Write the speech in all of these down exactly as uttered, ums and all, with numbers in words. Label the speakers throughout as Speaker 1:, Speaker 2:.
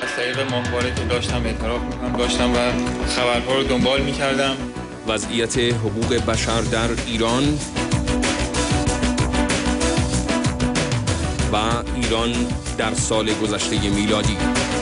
Speaker 1: از طریق ماهواره که داشتم اعتراف میکنم داشتم و خبرها رو دنبال میکردم.
Speaker 2: وضعیت حقوق بشر در ایران و ایران در سال گذشته میلادی.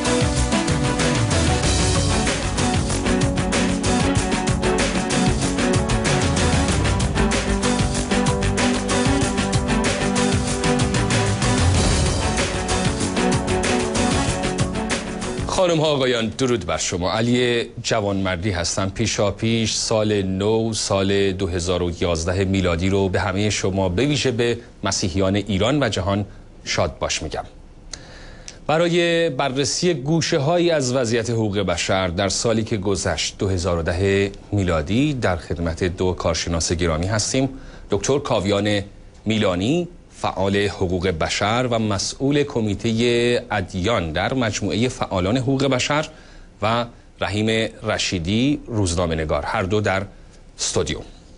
Speaker 2: خانم ها آقایان، درود بر شما. علی جوانمردی هستم. پیشا پیش سال نو، سال دو هزار و یازده میلادی رو به همه شما به ویژه به مسیحیان ایران و جهان شاد باش میگم. برای بررسی گوشه هایی از وضعیت حقوق بشر در سالی که گذشت دو هزار و ده میلادی در خدمت دو کارشناس گرامی هستیم. دکتر کاویان میلانی، فعال حقوق بشر و مسئول کمیته ادیان در مجموعه فعالان حقوق بشر، و رحیم رشیدی، روزنامه‌نگار، هر دو در استودیو.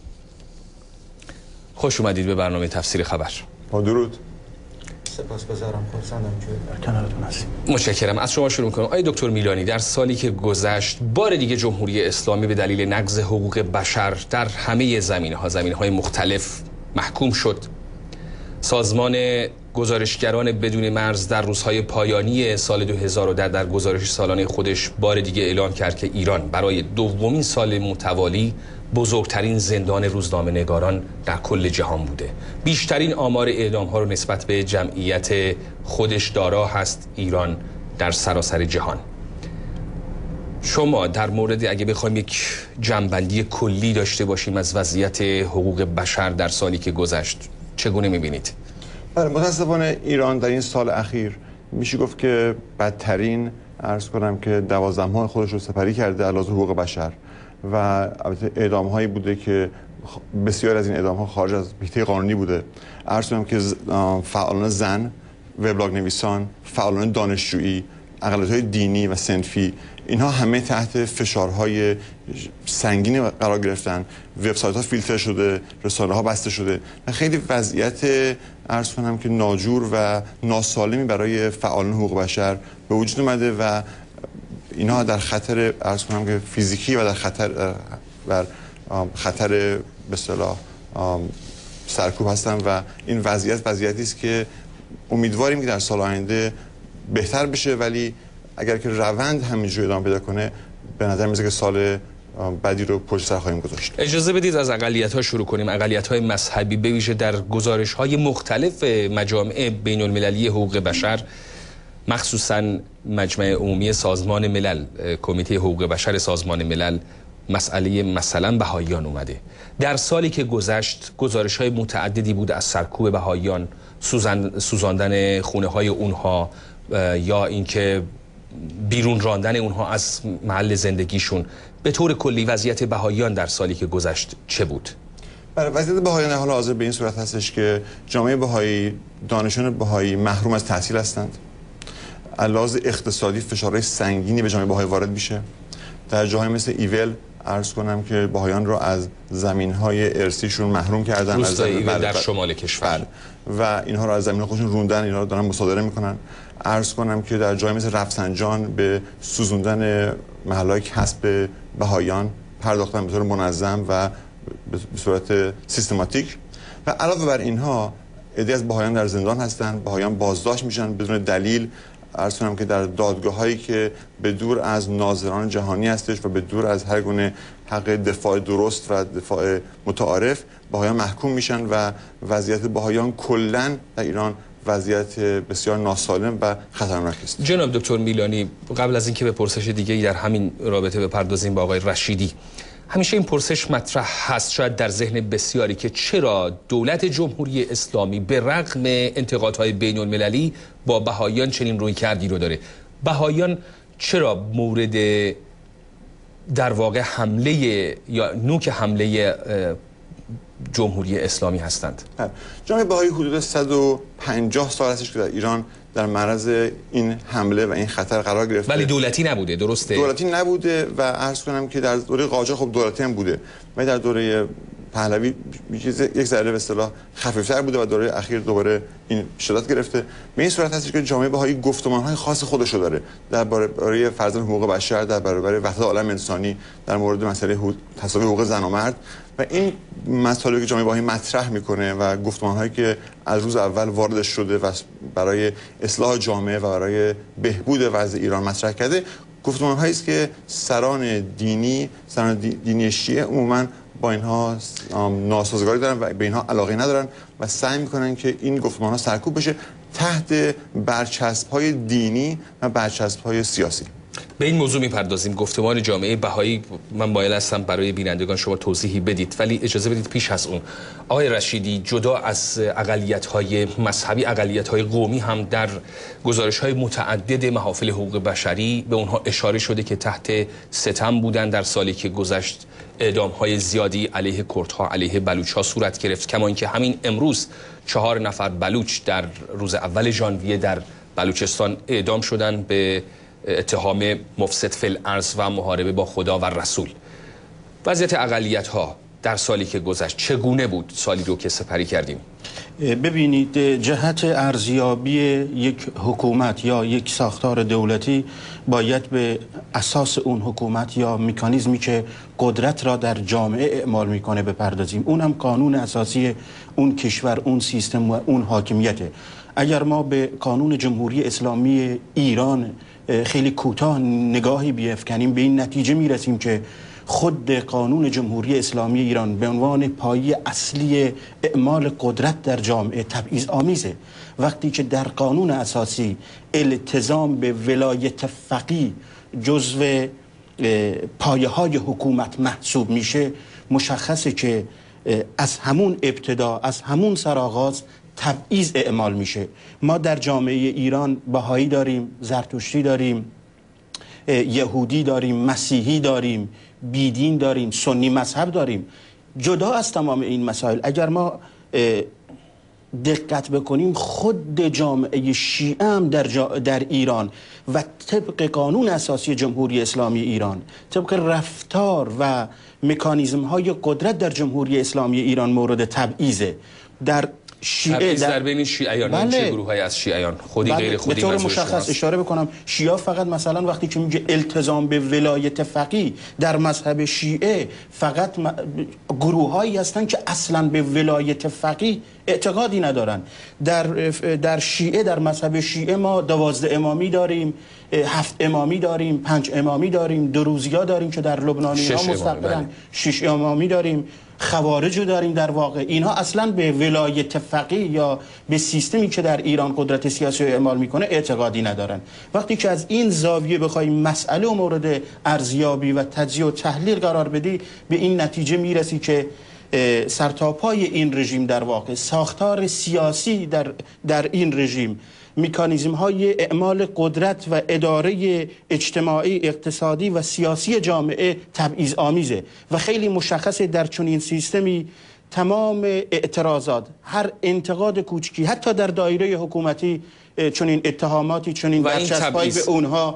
Speaker 2: خوش اومدید به برنامه تفسیر خبر.
Speaker 3: با درود.
Speaker 4: سپاسگزارم، خرسندم که در کنارتون هستیم.
Speaker 2: متشکرم. از شما شروع کنم. آقای دکتر میلانی، در سالی که گذشت بار دیگه جمهوری اسلامی به دلیل نقض حقوق بشر در همه زمینه‌ها، زمینه‌های مختلف محکوم شد. سازمان گزارشگران بدون مرز در روزهای پایانی سال دو هزار و ده در گزارش سالانه خودش بار دیگه اعلام کرد که ایران برای دومین سال متوالی بزرگترین زندان روزنامه‌نگاران در کل جهان بوده. بیشترین آمار اعدام ها رو نسبت به جمعیت خودش دارا هست ایران در سراسر جهان. شما در مورد، اگه بخوایم یک جمع‌بندی کلی داشته باشیم از وضعیت حقوق بشر در سالی که گذشت، چگونه می‌بینید؟
Speaker 3: بله، متاسفانه ایران در این سال اخیر میشه گفت که بدترین، عرض کنم که دوازده ماه خودش رو سپری کرده علاوه حقوق بشر، و البته اعدام هایی بوده که بسیار از این اعدام ها خارج از حیطه قانونی بوده. عرض کنم که فعالان زن، وبلاگ نویسان، فعالان دانشجویی، اقلیت‌های دینی و صنفی، اینها همه تحت فشارهای سنگین قرار گرفتن. وبسایت ها فیلتر شده، رسانه ها بسته شده و خیلی وضعیت، عرض کنم که ناجور و ناسالمی برای فعالان حقوق بشر به وجود اومده و اینها در خطر، عرض کنم که فیزیکی و در خطر بر خطر به اصطلاح سرکوب هستن و این وضعیت وضعیتی است که امیدواریم که در سال آینده بهتر بشه، ولی اگر که روند همینجوری ادامه پیدا کنه به نظر میاد که سال بعدی رو پشت سر خواهیم گذاشت.
Speaker 2: اجازه بدید از اقلیت‌ها شروع کنیم. اقلیت‌های مذهبی به ویژه در گزارش‌های مختلف مجامع بین‌المللی حقوق بشر، مخصوصاً مجمع عمومی سازمان ملل، کمیته حقوق بشر سازمان ملل، مسئله مثلا بهائیان اومده. در سالی که گذشت گزارش‌های متعددی بود از سرکوب بهائیان، سوزن، سوزاندن خونه‌های اونها، یا اینکه بیرون راندن اونها از محل زندگیشون. به طور کلی وضعیت بهائیان در سالی که گذشت چه بود؟
Speaker 3: بله، وضعیت بهائیان حال حاضر به این صورت هستش که جامعه بهایی، دانشجویان بهایی محروم از تحصیل هستند. علاوه اقتصادی فشارهای سنگینی به جامعه بهایی وارد میشه. در جاهای مثل ایول عرض کنم که بهایان رو از زمین‌های ارثیشون محروم کردن.
Speaker 2: روستای ایول در شمال کشور،
Speaker 3: و اینها رو از زمین‌های خودشون روندن، اینها رو دارن مصادره میکنن. عرض کنم که در جای مثل رفسنجان به سوزوندن محل‌های کسب بهایان پرداختن به طور منظم و به صورت سیستماتیک. و علاوه بر اینها عده‌ای از بهایان در زندان هستند، بهایان بازداشت میشن بدون دلیل. عرض کنم که در دادگاه‌هایی که به دور از ناظران جهانی هستش و به دور از هر گونه حق دفاع درست و دفاع متعارف، بهایان محکوم میشن و وضعیت بهایان کلاً در ایران وضعیت بسیار ناسالم و خطرناک است.
Speaker 2: جناب دکتر میلانی، قبل از اینکه به پرسش دیگه در همین رابطه بپردازیم با آقای رشیدی، همیشه این پرسش مطرح هست شاید در ذهن بسیاری که چرا دولت جمهوری اسلامی به رغم انتقادهای بین المللی با بهائیان چنین رویکردی رو داره؟ بهائیان چرا مورد در واقع حمله یا نوک حمله جمهوری اسلامی هستند؟
Speaker 3: جامعه بهایی حدود صد و پنجاه سال هستش که در ایران در معرض این حمله و این خطر قرار گرفته.
Speaker 2: ولی دولتی نبوده، درسته؟
Speaker 3: دولتی نبوده و عرض کنم که در دوره قاجار خب دولتی هم بوده، ولی در دوره پهلوی یک ذره به اصطلاح خفیف‌تر بوده و دوره اخیر دوباره این شدت گرفته. به این صورت هستش که جامعه بهایی گفتمان‌های خاص خودشو داره درباره فرزند حقوق بشر، در برابر وحدت عالم انسانی، در مورد مسئله تساوی حقوق زن و مرد و این مسائلی که جامعه بهایی مطرح میکنه و گفتمان‌هایی که از روز اول واردش شده و برای اصلاح جامعه و برای بهبود وضع ایران مطرح کرده، گفتمان‌هایی است که سران دینی، سران دینی شیعه عموماً با اینها ناسازگاری دارن و به اینها علاقه ندارن و سعی میکنن که این گفتمان‌ها سرکوب بشه تحت برچسب‌های دینی و برچسب‌های سیاسی.
Speaker 2: به این موضوع میپردازیم. گفتمان جامعه بهایی من مایل هستم برای بینندگان شما توضیحی بدید، ولی اجازه بدید پیش از اون آقای رشیدی، جدا از اقلیت‌های مذهبی، اقلیت‌های قومی هم در گزارش‌های متعدد محافل حقوق بشری به اونها اشاره شده که تحت ستم بودن در سالی که گذشت. اعدام‌های زیادی علیه کردها، علیه بلوچ‌ها صورت گرفت، کما اینکه همین امروز چهار نفر بلوچ در روز اول ژانویه در بلوچستان اعدام شدند به اتهام مفسد فی الارض و محاربه با خدا و رسول. وضعیت اقلیت‌ها در سالی که گذشت چگونه بود؟ سالی رو که سپری کردیم.
Speaker 5: ببینید، جهت ارزیابی یک حکومت یا یک ساختار دولتی باید به اساس اون حکومت یا مکانیزمی که قدرت را در جامعه اعمال میکنه بپردازیم. اون هم قانون اساسی اون کشور، اون سیستم و اون حاکمیته. اگر ما به قانون جمهوری اسلامی ایران خیلی کوتاه نگاهی بیفکنیم، به این نتیجه میرسیم که خود قانون جمهوری اسلامی ایران به عنوان پایه اصلی اعمال قدرت در جامعه تبعیض آمیزه. وقتی که در قانون اساسی التزام به ولایت فقیه جزو پایه های حکومت محسوب میشه، مشخصه که از همون ابتدا، از همون سرآغاز تبعیض اعمال میشه. ما در جامعه ایران بهایی داریم، زرتشتی داریم، یهودی داریم، مسیحی داریم، بیدین داریم، سنی مذهب داریم. جدا از تمام این مسائل اگر ما دقت بکنیم، خود جامعه شیعه هم در, جا در ایران و طبق قانون اساسی جمهوری اسلامی ایران، طبق رفتار و مکانیزم های قدرت در جمهوری اسلامی ایران مورد تبعیضه. در
Speaker 2: شیعه در, در بین شیعیان، بله. چه گروه‌های از شیعیان خودی بله. غیر خودی
Speaker 5: به طور مشخص اشاره بکنم، شیعه فقط مثلا وقتی که میگه التزام به ولایت فقیه در مذهب شیعه، فقط م... گروه‌هایی هستن که اصلا به ولایت فقیه اعتقادی ندارن. در در شیعه، در مذهب شیعه ما دوازده امامی داریم، هفت امامی داریم، پنج امامی داریم، دو روزیا داریم که در لبنانی‌ها مستقلن، شش امامی داریم، خوارج رو داریم. در واقع اینها اصلا به ولایت فقیه یا به سیستمی که در ایران قدرت سیاسی رو اعمال میکنه اعتقادی ندارن. وقتی که از این زاویه بخوایم مسئله و مورد ارزیابی و تجزیه و تحلیل قرار بدی، به این نتیجه میرسی که سرتاپای این رژیم، در واقع ساختار سیاسی در, در این رژیم، مکانیزم های اعمال قدرت و اداره اجتماعی، اقتصادی و سیاسی جامعه تبعیض آمیزه و خیلی مشخصه در چنین سیستمی تمام اعتراضات، هر انتقاد کوچکی، حتی در دایره حکومتی چنین اتهاماتی، چنین برچسب‌هایی به اونها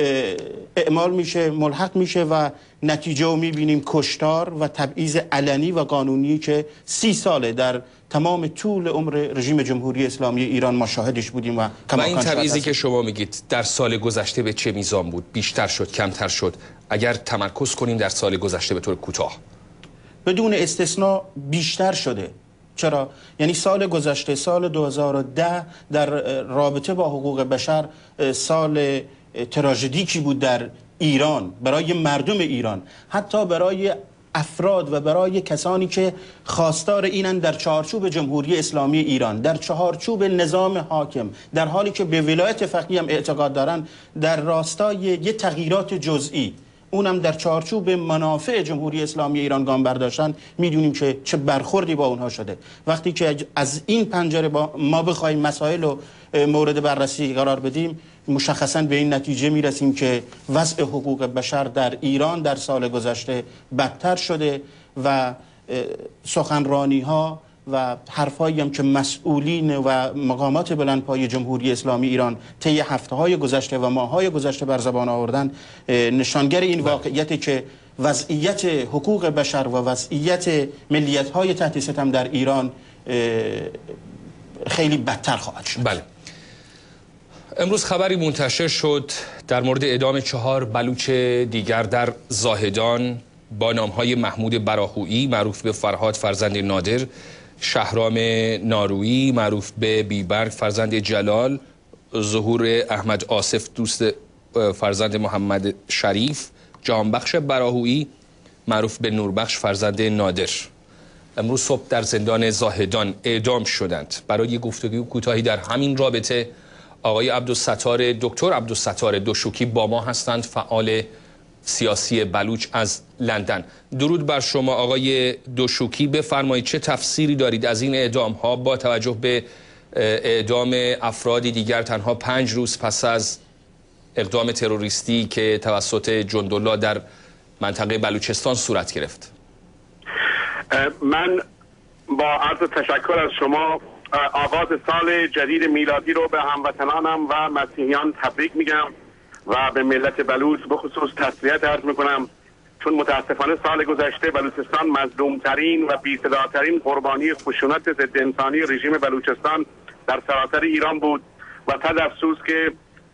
Speaker 5: اعمال میشه، ملحق میشه و نتیجه رو میبینیم کشتار و تبعیض علنی و قانونی که سی ساله در تمام طول عمر رژیم جمهوری اسلامی ایران ما شاهدش بودیم. و,
Speaker 2: و این تبعیضی که شما میگید در سال گذشته به چه میزان بود؟ بیشتر شد، کمتر شد؟ اگر تمرکز کنیم در سال گذشته به طور کوتاه.
Speaker 5: بدون استثناء بیشتر شده. چرا؟ یعنی سال گذشته، سال دو هزار و ده، در رابطه با حقوق بشر سال تراژدیکی بود در ایران، برای مردم ایران، حتی برای افراد و برای کسانی که خواستار اینن در چارچوب جمهوری اسلامی ایران، در چارچوب نظام حاکم، در حالی که به ولایت فقیه هم اعتقاد دارن، در راستای یه تغییرات جزئی، اونم در چارچوب منافع جمهوری اسلامی ایران گام برداشتن، میدونیم که چه برخوردی با اونها شده. وقتی که از این پنجره با ما بخوایم مسائل رو مورد بررسی قرار بدیم، مشخصاً به این نتیجه میرسیم که وضع حقوق بشر در ایران در سال گذشته بدتر شده و سخنرانی ها و حرفایی هم که مسئولین و مقامات بلندپایه جمهوری اسلامی ایران طی هفته‌های گذشته و ماه‌های گذشته بر زبان آوردن، نشانگر این واقعیتی که وضعیت حقوق بشر و وضعیت ملیت‌های تحت ستم در ایران خیلی بدتر خواهد شد.
Speaker 2: بله. امروز خبری منتشر شد در مورد اعدام چهار بلوچ دیگر در زاهدان با نامهای محمود براهویی معروف به فرهاد فرزند نادر، شهرام نارویی معروف به بیبرگ فرزند جلال، ظهور احمد آصف دوست فرزند محمد شریف، جانبخش براهویی معروف به نوربخش فرزند نادر. امروز صبح در زندان زاهدان اعدام شدند. برای گفتگو کوتاهی در همین رابطه آقای عبدالستار دکتر عبدالستار دوشوکی با ما هستند، فعال سیاسی بلوچ از لندن. درود بر شما آقای دوشوکی، بفرمایید چه تفسیری دارید از این اعدام ها با توجه به اعدام افرادی دیگر تنها پنج روز پس از اقدام تروریستی که توسط جندالله در منطقه بلوچستان صورت گرفت؟
Speaker 6: من با عرض تشکر از شما آغاز سال جدید میلادی رو به هموطنانم و مسیحیان تبریک میگم و به ملت بلوچ بخصوص تسلیت عرض میکنم، چون متاسفانه سال گذشته بلوچستان مظلومترین و بی‌صداترین قربانی خشونت ضد انسانی رژیم بلوچستان در سراسر ایران بود و تد افسوس که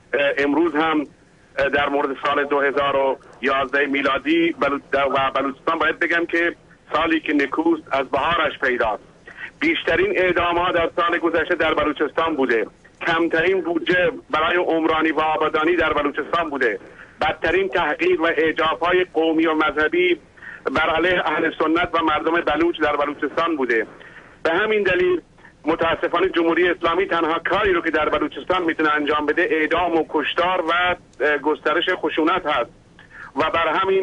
Speaker 6: امروز هم در مورد سال دو هزار و یازده میلادی و بلوچستان باید بگم که سالی که نکوست از بهارش پیداست. بیشترین اعدام ها در سال گذشته در بلوچستان بوده، کمترین بودجه برای عمرانی و آبادانی در بلوچستان بوده، بدترین تحقیر و اعجاف های قومی و مذهبی بر علیه اهل سنت و مردم بلوچ در بلوچستان بوده. به همین دلیل متاسفانه جمهوری اسلامی تنها کاری رو که در بلوچستان میتونه انجام بده اعدام و کشتار و گسترش خشونت هست و بر همین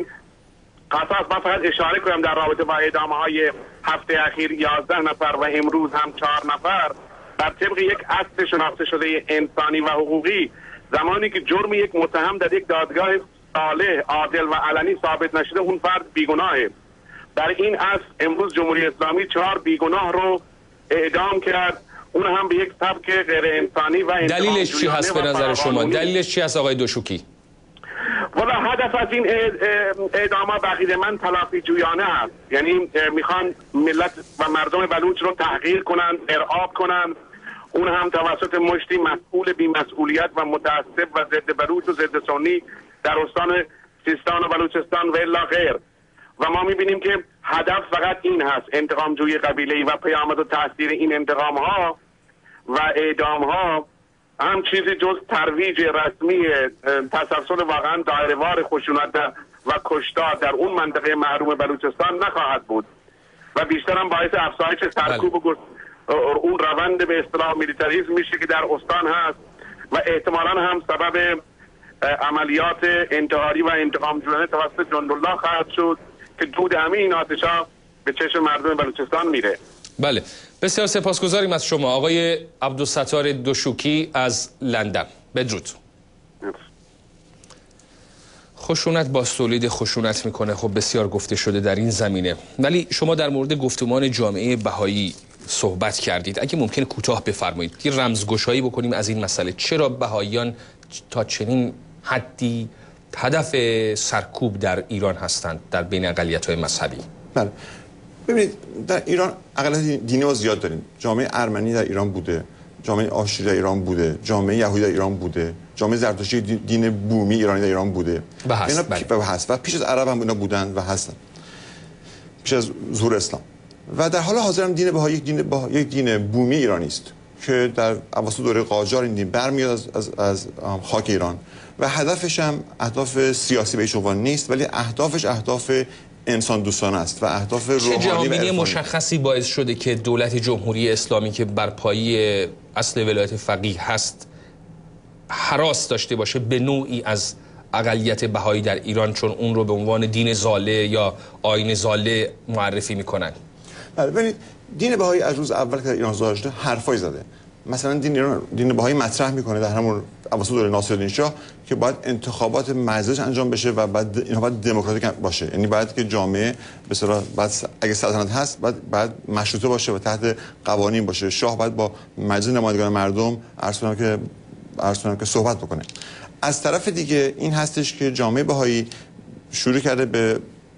Speaker 6: اساس من فقط اشاره کنم در رابطه با اعدام های هفته اخیر یازده نفر و امروز هم چهار نفر بر طبق یک اصل شناخته شده انسانی و حقوقی، زمانی که جرم یک متهم در یک دادگاه صالح، عادل و علنی ثابت نشده اون فرد بیگناهه. در این اصل امروز جمهوری اسلامی چهار بیگناه رو اعدام کرد، اون هم به یک سبک غیر انسانی و
Speaker 2: دلیلش چی هست به نظر شما؟ دلیلش چی هست آقای دوشوکی؟
Speaker 6: والا هدف از این اعدام بقید من تلافی جویانه هست، یعنی میخوان ملت و مردم بلوچ رو تحقیر کنند، ارعاب کنند، اون هم توسط مشتی مسئول بی‌مسئولیت و متعصب و ضد بلوچ و ضد سنی در استان سیستان و بلوچستان و الا غیر. و ما میبینیم که هدف فقط این هست، انتقام جویی قبیله‌ای و پیامد و تاثیر این انتقام ها و اعدام ها هم چیزی جز ترویج رسمی تسلسل واقعا دایره‌وار خشونت و کشتار در اون منطقه محروم بلوچستان نخواهد بود و بیشتر هم باعث افزایش سرکوب و اون روند به اصطلاح میلیتاریسم میشه که در استان هست و احتمالاً هم سبب عملیات انتحاری و انتقام جویانه توسط جندالله خواهد شد که دود همه این آتش‌ها به چشم مردم بلوچستان میره.
Speaker 2: بله، بسیار سپاسگزاریم از شما آقای عبدالستار دوشوکی از لندن. بدرود. خشونت با تولید خشونت میکنه، خب بسیار گفته شده در این زمینه، ولی شما در مورد گفتمان جامعه بهایی صحبت کردید. اگه ممکن کوتاه بفرمایید یه رمزگشایی بکنیم از این مسئله، چرا بهاییان تا چنین حدی هدف سرکوب در ایران هستند در بین اقلیت‌های مذهبی؟
Speaker 3: بله، ببینید در ایران اقلیت دینی ما زیاد داریم. جامعه ارمنی در ایران بوده، جامعه آشوری در ایران بوده، جامعه یهودی در ایران بوده، جامعه زرتشتی دین بومی ایرانی در ایران بوده
Speaker 2: و هست,
Speaker 3: بله. هست و پیش از عرب هم اینا بودن و هستن، پیش از ظهور اسلام. و در حال حاضر هم دین بهایی یک دین با یک دین بومی ایرانی است که در اواسط دوره قاجار این دین برمیاد از, از, از خاک ایران و هدفش هم اهداف سیاسی به هیچ عنوان نیست، ولی اهدافش اهداف انسان دوستانه است و اهداف روحانی و
Speaker 2: جهانبینی مشخصی باعث شده که دولت جمهوری اسلامی که بر پایه اصل ولایت فقیه هست هراس داشته باشه به نوعی از اقلیت بهایی در ایران، چون اون رو به عنوان دین ضاله یا آیین ضاله معرفی میکنن؟
Speaker 3: بله، ببینید دین بهایی از روز اول که در ایران ظاهر شده حرفای زده. مثلا دین ایران دین بهایی مطرح میکنه در همون اواسط دوره ناصرالدین شاه که باید انتخابات مجلس انجام بشه و بعد اینها باید دموکراتیک باشه، یعنی باید که جامعه به اصطلاح بعد اگه سلطنت هست بعد بعد مشروطه باشه و تحت قوانین باشه، شاه باید با مجلس نمایندگان مردم عرض کنم که عرض کنم که صحبت بکنه. از طرف دیگه این هستش که جامعه بهایی شروع کرده به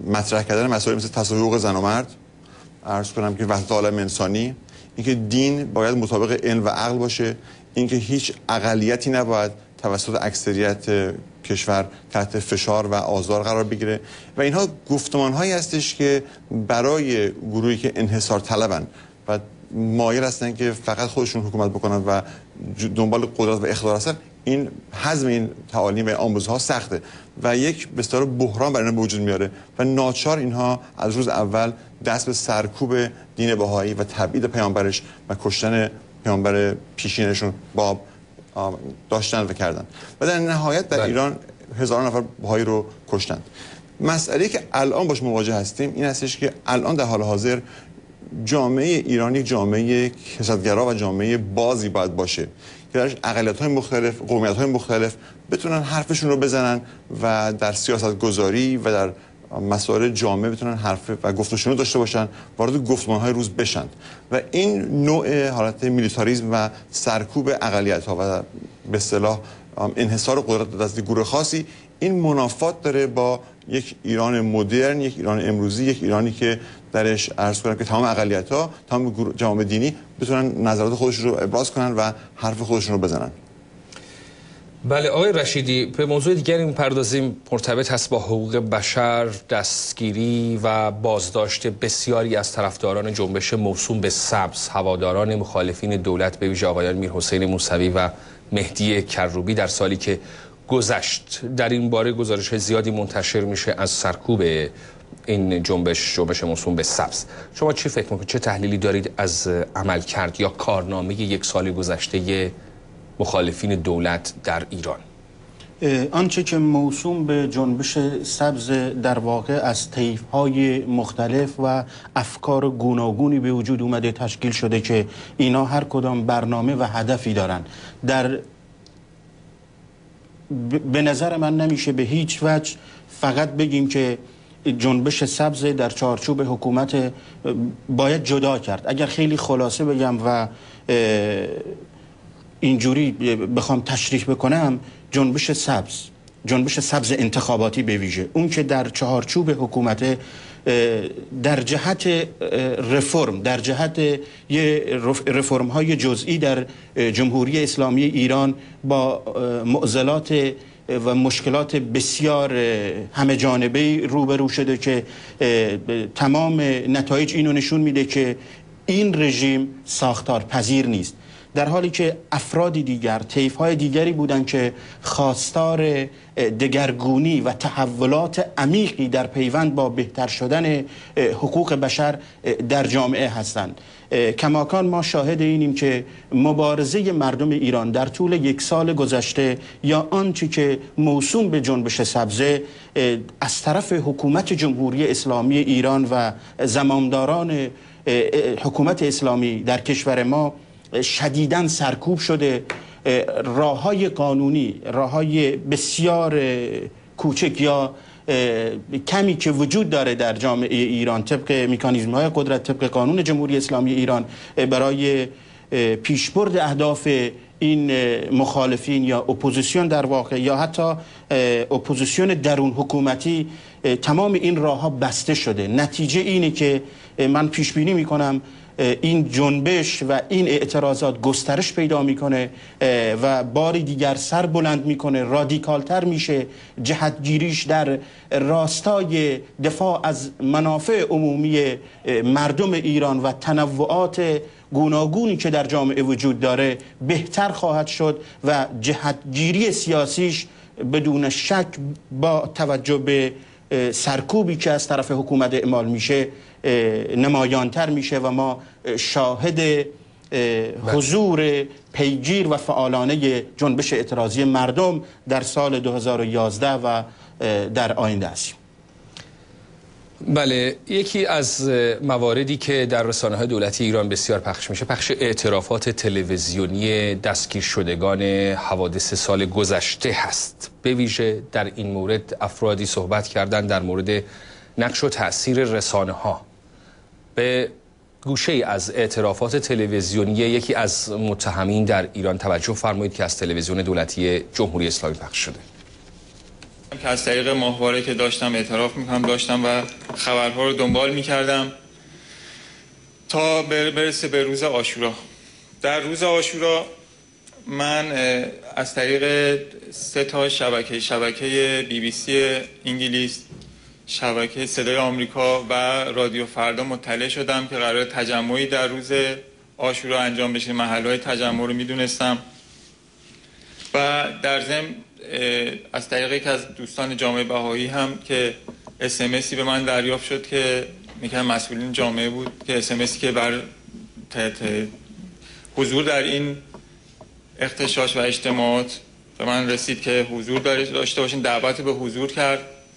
Speaker 3: مطرح کردن مسائل مثل تساوی حقوق زن و مرد، عرض کنم که وحدت عالم انسانی، اینکه دین باید مطابق علم و عقل باشه، اینکه هیچ اقلیتی نباید توسط اکثریت کشور تحت فشار و آزار قرار بگیره و اینها گفتمان‌هایی هستش که برای گروهی که انحصار طلبن و مایل هستن که فقط خودشون حکومت بکنن و دنبال قدرت و اقتدار هستن، این حزم این تعالیم و آموزها سخته و یک به اصطلاح بحران برای اینها به وجود میاره و ناچار اینها از روز اول دست به سرکوب دین بهایی و تبعید پیامبرش و کشتن پیامبر پیشینشون باب داشتن و کردن و در نهایت در ایران هزاران نفر بهایی رو کشتند. مسئله که الان باش مواجه هستیم این هستش که الان در حال حاضر جامعه ایران یک جامعه کثرت‌گرا و جامعه بازی باید باشه که درش اقلیت‌های مختلف، قومیت‌های مختلف بتونن حرفشون رو بزنن و در سیاست گذاری و در مسائل جامعه بتونن حرف و گفت و شنود داشته باشن، وارد گفتمان‌های روز بشن و این نوع حالت میلیتاریسم و سرکوب اقلیت‌ها و به اصطلاح انحصار قدرت دست گروه خاصی این منافات داره با یک ایران مدرن، یک ایران امروزی، یک ایرانی که درش عرض کنم که تمام اقلیت‌ها، تمام جوامع دینی بتونن نظرات خودشون رو ابراز کنن و حرف خودشون رو بزنن.
Speaker 2: بله آقای رشیدی، به موضوع دیگری می‌پردازیم مرتبط هست با حقوق بشر، دستگیری و بازداشت بسیاری از طرفداران جنبش موسوم به سبز، هواداران مخالفین دولت به ویژه آقایان میرحسین موسوی و مهدی کروبی در سالی که گذشت. در این باره گزارش زیادی منتشر میشه از سرکوب این جنبش جنبش موسوم به سبز. شما چی فکر میکنید؟ چه تحلیلی دارید از عملکرد یا کارنامه یک سال گذشته مخالفین دولت در ایران؟
Speaker 5: آنچه که موسوم به جنبش سبز در واقع از طیف‌های مختلف و افکار گوناگونی به وجود اومده، تشکیل شده که اینا هر کدام برنامه و هدفی دارن. در به نظر من نمیشه به هیچ وجه فقط بگیم که جنبش سبز در چارچوب حکومت باید جدا کرد. اگر خیلی خلاصه بگم و اینجوری بخوام تشریح بکنم، جنبش سبز، جنبش سبز انتخاباتی به ویژه، اون که در چهارچوب حکومت در جهت رفرم، در جهت یه رفرم های جزئی در جمهوری اسلامی ایران با معضلات و مشکلات بسیار همه جانبه‌ای روبرو شده که تمام نتایج اینو نشون میده که این رژیم ساختار پذیر نیست، در حالی که افرادی دیگر، طیف‌های دیگری بودند که خواستار دگرگونی و تحولات عمیقی در پیوند با بهتر شدن حقوق بشر در جامعه هستند. کماکان ما شاهد اینیم که مبارزه مردم ایران در طول یک سال گذشته یا آنچه که موسوم به جنبش سبزه از طرف حکومت جمهوری اسلامی ایران و زمامداران حکومت اسلامی در کشور ما شدیداً سرکوب شده. راه‌های قانونی، راه‌های بسیار کوچک یا کمی که وجود داره در جامعه ایران طبق مکانیزم‌های قدرت، طبق قانون جمهوری اسلامی ایران برای پیشبرد اهداف این مخالفین یا اپوزیسیون در واقع یا حتی اپوزیسیون درون حکومتی، تمام این راه‌ها بسته شده. نتیجه اینه که من پیش بینی می‌کنم این جنبش و این اعتراضات گسترش پیدا میکنه و باری دیگر سر بلند میکنه، رادیکالتر میشه، جهتگیریش در راستای دفاع از منافع عمومی مردم ایران و تنوعات گوناگونی که در جامعه وجود داره بهتر خواهد شد و جهتگیری سیاسیش بدون شک با توجه به سرکوبی که از طرف حکومت اعمال میشه نمایانتر میشه و ما شاهد حضور پیگیر و فعالانه جنبش اعتراضی مردم در سال دو هزار و یازده و در آینده هستیم.
Speaker 2: بله، یکی از مواردی که در رسانه‌های دولتی ایران بسیار پخش میشه پخش اعترافات تلویزیونی دستگیر شدگان حوادث سال گذشته هست. به ویژه در این مورد افرادی صحبت کردن در مورد نقش و تأثیر رسانه‌ها. به گوشه از اعترافات تلویزیونی یکی از متهمین در ایران توجه فرمایید که از تلویزیون دولتی جمهوری اسلامی پخش شده.
Speaker 1: که از طریق ماهواره که داشتم اعتراف میکنم داشتم و خبرها رو دنبال میکردم تا برسه به روز عاشورا. در روز عاشورا من از طریق سه تا شبکه شبکه بی بی سی انگلیس، شبکه صدای آمریکا و رادیو فردا مطلع شدم که قرار تجمعی در روز عاشورا انجام بشه. محل‌های تجمع رو میدونستم و در ضمن از طریق یکی از دوستان جامعه بهایی هم که اس ام اسی به من دریافت شد که میگم مسئولین جامعه بود که اس ام اسی که بر تحت حضور در این اغتشاش و اجتماعات به من رسید که حضور داشته باشین، دعوت به حضور کرد.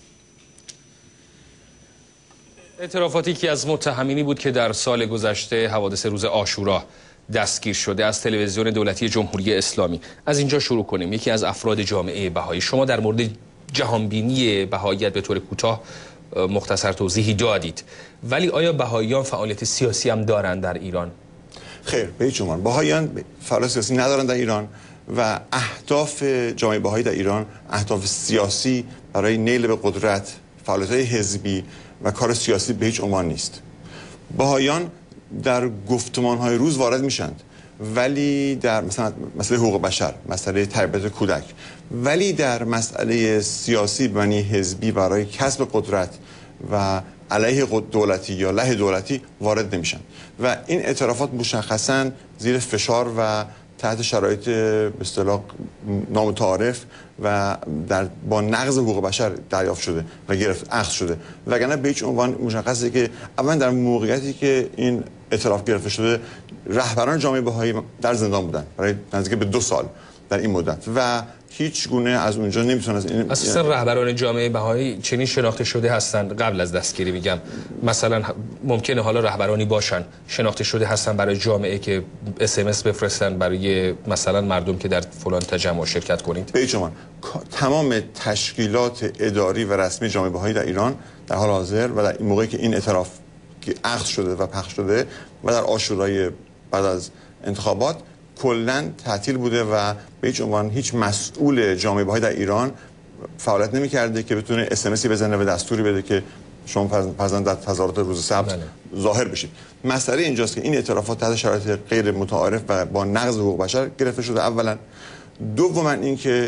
Speaker 2: اعترافاتی که از متهمینی بود که در سال گذشته حوادث روز عاشورا دستگیر شده از تلویزیون دولتی جمهوری اسلامی. از اینجا شروع کنیم. یکی از افراد جامعه بهایی، شما در مورد جهانبینی بهاییت به طور کوتاه مختصر توضیحی دادید، ولی آیا بهاییان فعالیت سیاسی هم دارند در ایران؟
Speaker 3: خیر، به هیچ عنوان بهاییان فعالیت سیاسی ندارند در ایران و اهداف جامعه بهایی در ایران اهداف سیاسی برای نیل به قدرت، فعالیت‌های حزبی و کار سیاسی به هیچ عنوان نیست. بهاییان در گفتمان‌های روز وارد میشند، ولی در مثلا مسئله حقوق بشر، مسئله تربیت کودک، ولی در مسئله سیاسی به معنی حزبی برای کسب قدرت و علیه دولتی یا علیه دولتی وارد نمیشن و این اعترافات مشخصاً زیر فشار و تحت شرایط به اصطلاح نامتعارف و در با نقض حقوق بشر دریافت شده و گرفت اخذ شده. وگرنه به هیچ عنوان مشخصه که اولا در موقعیتی که این اعتراف گرفته شده رهبران جامعه بهایی در زندان بودن برای نزدیک به دو سال در این مدت و هیچ گونه از اونجا نمیتونه از این
Speaker 2: اساسا رهبران جامعه بهایی چنین شناخته شده هستند قبل از دستگیری. میگم مثلا ممکنه حالا رهبرانی باشن شناخته شده هستن برای جامعه که اس ام اس بفرستن برای مثلا مردم که در فلان تجمع شرکت کنید.
Speaker 3: به هیچ عنوان تمام تشکیلات اداری و رسمی جامعه بهایی در ایران در حال حاضر و در این موقعی که این اعتراف که اخذ شده و پخش شده و در عاشورای بعد از انتخابات کلاً تعطیل بوده و به هیچ عنوان هیچ مسئول جامعه بهایی در ایران فعالیت نمی‌کرده که بتونه اس ام اسی بزنه و دستوری بده که شما فرضاً در تظاهرات روز سبت ظاهر بشید. مسئله اینجاست که این اعترافات تحت شرایط غیر متعارف و با نقض حقوق بشر گرفته شده اولا. دوما این که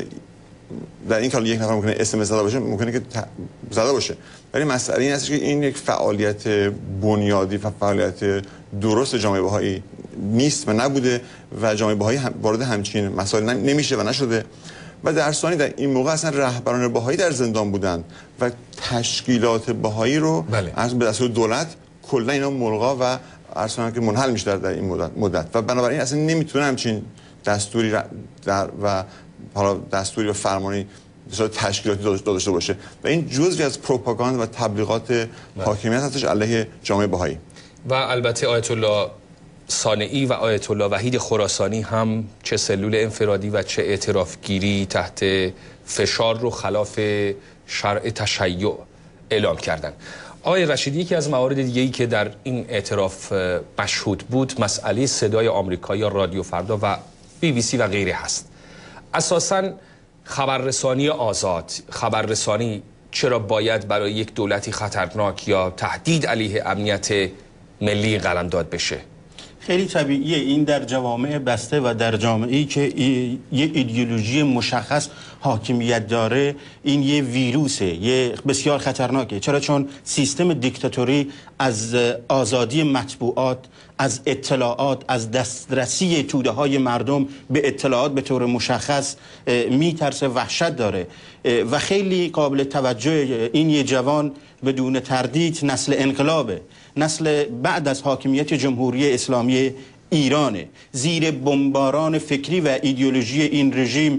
Speaker 3: در این کار یک نفر ممکنه اس ام اس زده باشه، ممکنه که زده باشه، ولی مسئله این است که این یک فعالیت بنیادی و فعالیت درست جامعه بهایی نیست و نبوده و جامعه بهایی هم وارد همچین مسائل نمیشه و نشده. و در ثانی در این موقع اصلا رهبران بهایی در زندان بودند و تشکیلات بهایی رو بله. از به دستور دولت کلا اینا ملغا و ارسال که منحل میشه در, در این مدت, مدت و بنابراین اصلا نمیتونه همچین دستوری در و حالا دستوری و فرمانی بسیار تشکیلاتی داشته باشه و این جزئی از پروپاگاند و تبلیغات حاکمیت هستش علیه جامعه بهایی.
Speaker 2: و البته آیت الله صانعی و آیت الله وحید خراسانی هم چه سلول انفرادی و چه اعترافگیری تحت فشار رو خلاف شرع تشیع اعلام کردن. آقای رشیدی، یکی از موارد دیگه‌ای که در این اعتراف مشهود بود مسئله صدای آمریکا یا رادیو فردا و بی بی سی و غیره هست. اساساً خبررسانی آزاد، خبررسانی چرا باید برای یک دولتی خطرناک یا تهدید علیه امنیت ملی قلمداد بشه؟
Speaker 5: خیلی طبیعیه این در جوامع بسته و در جامعه‌ای که یه ایدئولوژی مشخص حاکمیت داره، این یه ویروسه، یه بسیار خطرناکه. چرا؟ چون سیستم دیکتاتوری از آزادی مطبوعات، از اطلاعات، از دسترسی توده های مردم به اطلاعات به طور مشخص میترسه، وحشت داره و خیلی قابل توجه این یه جوان بدون تردید نسل انقلابه، نسل بعد از حاکمیت جمهوری اسلامی ایرانه، زیر بمباران فکری و ایدئولوژی این رژیم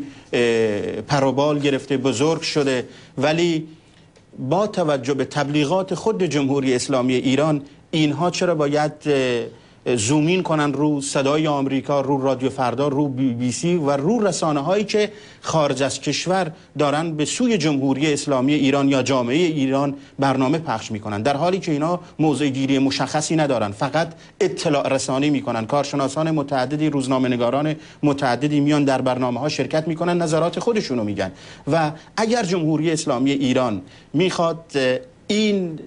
Speaker 5: پروبال گرفته، بزرگ شده، ولی با توجه به تبلیغات خود جمهوری اسلامی ایران اینها چرا باید زومین کنن رو صدای آمریکا، رو رادیو فردا، رو بی بی سی و رو رسانه هایی که خارج از کشور دارن به سوی جمهوری اسلامی ایران یا جامعه ایران برنامه پخش میکنن، در حالی که اینا موضع گیری مشخصی ندارن، فقط اطلاع رسانی میکنن. کارشناسان متعددی، روزنامه‌نگاران متعددی میان در برنامه ها شرکت میکنن، نظرات خودشونو میگن. و اگر جمهوری اسلامی ایران میخواد این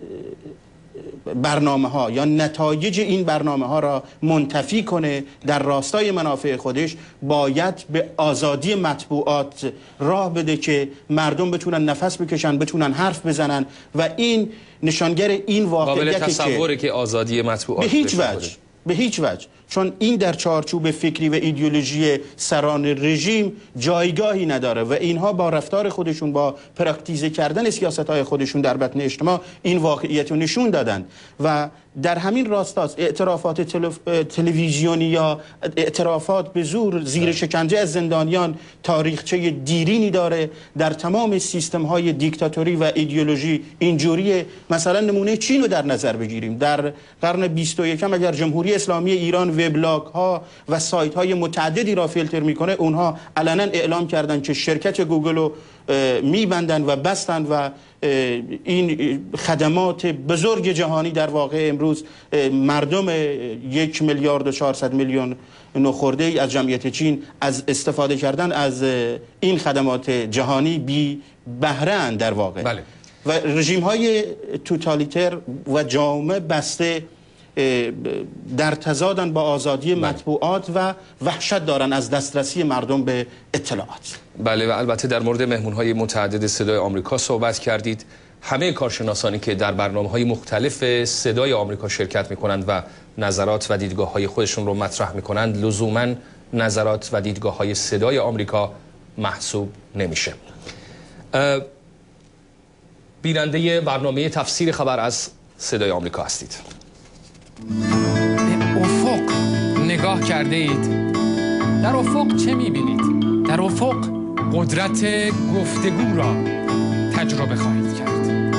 Speaker 5: برنامه ها یا نتایج این برنامه ها را منتفی کنه در راستای منافع خودش، باید به آزادی مطبوعات راه بده که مردم بتونن نفس بکشن، بتونن حرف بزنن. و این نشانگر این واقعیت
Speaker 2: قابل تصوره که آزادی مطبوعات
Speaker 5: به هیچ وجه به هیچ وجه چون این در چارچوب فکری و ایدئولوژی سران رژیم جایگاهی نداره و اینها با رفتار خودشون، با پراکتیزه کردن سیاست‌های خودشون در بطن اجتماع این واقعیت رو نشون دادن. و در همین راستاست اعترافات تلف... تلویزیونی یا اعترافات به زور زیر شکنجه از زندانیان تاریخچه دیرینی داره در تمام سیستم‌های دیکتاتوری و ایدئولوژی. اینجوریه. مثلا نمونه چین رو در نظر بگیریم. در قرن بیست و یکم اگر جمهوری اسلامی ایران وبلاگ ها و سایت های متعددی را فیلتر میکنه، اونها علنا اعلام کردن که شرکت گوگل رو میبندن و بستن و این خدمات بزرگ جهانی در واقع امروز مردم یک میلیارد و چهارصد میلیون نخورده ای از جمعیت چین از استفاده کردن از این خدمات جهانی بی بهره اند در واقع.
Speaker 2: بله.
Speaker 5: و رژیم های توتالیتر و جامعه بسته در تضادن با آزادی بله. مطبوعات و وحشت دارن از دسترسی مردم به اطلاعات.
Speaker 2: بله. و البته در مورد مهمون‌های متعدد صدای آمریکا صحبت کردید. همه کارشناسانی که در برنامه‌های مختلف صدای آمریکا شرکت می‌کنند و نظرات و دیدگاه‌های خودشون رو مطرح می‌کنند، لزوماً نظرات و دیدگاه‌های صدای آمریکا محسوب نمیشه. بیننده برنامه تفسیر خبر از صدای آمریکا هستید.
Speaker 7: به افق نگاه کرده اید؟ در افق چه می‌بینید؟ در افق قدرت گفتگو را تجربه خواهید کرد.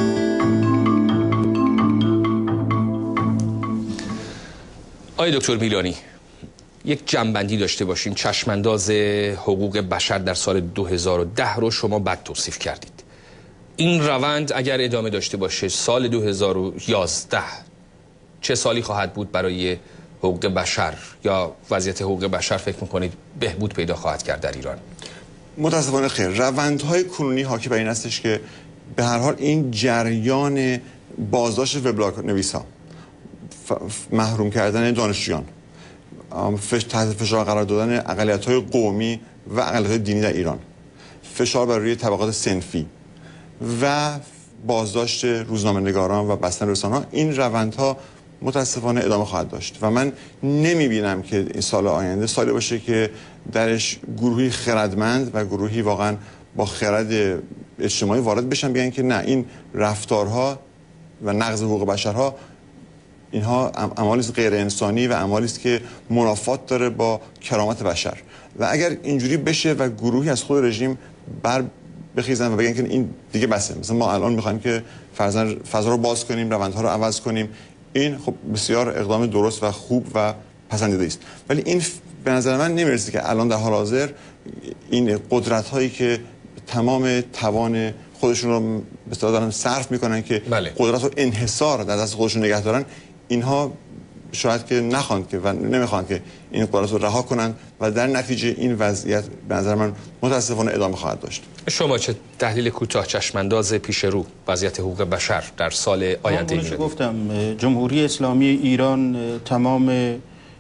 Speaker 2: آقای دکتر میلانی، یک جنبندی داشته باشیم. چشمانداز حقوق بشر در سال دو هزار و ده رو شما بد توصیف کردید. این روند اگر ادامه داشته باشه، سال دو هزار و یازده چه سالی خواهد بود برای حقوق بشر، یا وضعیت حقوق بشر فکر میکنید بهبود پیدا خواهد کرد در ایران؟
Speaker 3: متاسفانه خیر. روندهای کنونی حاکی بر این هستش که به هر حال این جریان بازداشت وبلاگ نویسا، محروم کردن دانشجویان، تحت فشار قرار دادن اقلیت‌های قومی و اقلیت‌های دینی در ایران، فشار بر روی طبقات صنفی و بازداشت روزنامه‌نگاران و بستن رسانه‌ها، این روندها متاسفانه ادامه خواهد داشت و من نمی‌بینم که این سال آینده سالی باشه که درش گروهی خردمند و گروهی واقعا با خرد اجتماعی وارد بشن، بگن که نه، این رفتارها و نقض حقوق بشرها اینها اعمالی است غیر انسانی و اعمالی است که منافات داره با کرامت بشر. و اگر اینجوری بشه و گروهی از خود رژیم بر بخیزن و بگن که این دیگه بسه، مثلا ما الان میخوایم که فرضاً فضا رو باز کنیم، روندها رو عوض کنیم، این خب بسیار اقدام درست و خوب و پسندیده است، ولی این به نظر من نمیرسه که الان در حال حاضر این قدرت هایی که تمام توان خودشون رو به اصطلاح دارن صرف میکنن که بله. قدرت و انحصار در دست خودشون نگه دارن، اینها شاید که نخواند که و نمیخوان که این قدرت رو رها کنن و در نتیجه این وضعیت به نظر من متاسفانه ادامه خواهد داشت.
Speaker 2: شما چه تحلیل کوتاه چشمانداز پیش رو وضعیت حقوق بشر در سال آینده می‌بینید؟
Speaker 5: گفتم جمهوری اسلامی ایران تمام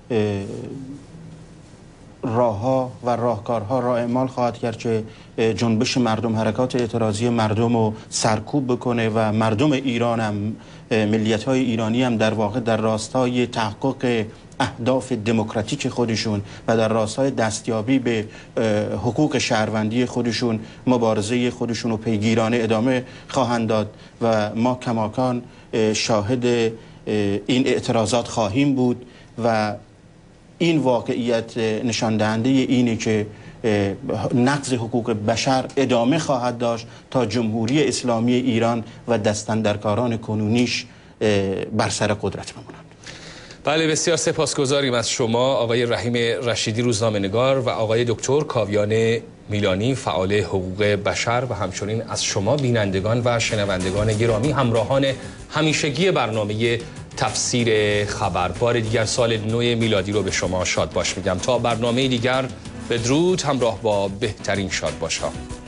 Speaker 5: راهها و راهکارها را اعمال خواهد کرد که جنبش مردم، حرکات اعتراضی مردم رو سرکوب بکنه و مردم ایران هم، ملیت‌های ایرانی هم در واقع در راستای تحقق اهداف دموکراتیک خودشون و در راستای دستیابی به حقوق شهروندی خودشون مبارزه خودشون رو پیگیرانه ادامه خواهند داد و ما کماکان شاهد این اعتراضات خواهیم بود و این واقعیت نشان دهنده اینه که نقض حقوق بشر ادامه خواهد داشت تا جمهوری اسلامی ایران و دستاندرکاران کنونیش بر سر قدرت بمونند.
Speaker 2: بله بسیار سپاسگزاریم از شما آقای رحیم رشیدی روزنامه‌نگار و آقای دکتر کاویان میلانی فعال حقوق بشر و همچنین از شما بینندگان و شنوندگان گرامی همراهان همیشگی برنامه تفسیر خبر. بار دیگر سال نو میلادی رو به شما شاد باش میگم. تا برنامه دیگر بدرود، همراه با بهترین شاد باش ها.